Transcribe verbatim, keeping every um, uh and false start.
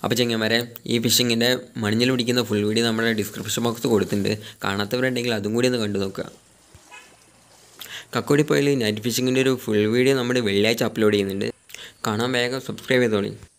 അപ്പോൾ ചങ്ങന്മാരെ ഈ ഫിഷിങ്ങിൻ്റെ മണിഞ്ഞിൽ പിടിക്കുന്ന ഫുൾ വീഡിയോ നമ്മുടെ ഡിസ്ക്രിപ്ഷൻ ബോക്സ് കൊടുത്തിട്ടുണ്ട്. കാണാത്തവരുണ്ടെങ്കിൽ അതും കൂടി ഒന്ന് കണ്ടു നോക്കുക. കക്കോടി പോയാൽ നൈറ്റ് ഫിഷിങ്ങിൻ്റെ ഒരു ഫുൾ വീഡിയോ നമ്മുടെ വെള്ളിയാഴ്ച അപ്ലോഡ് ചെയ്യുന്നുണ്ട്. കാണാൻ വേഗം സബ്സ്ക്രൈബ് ചെയ്തോളി.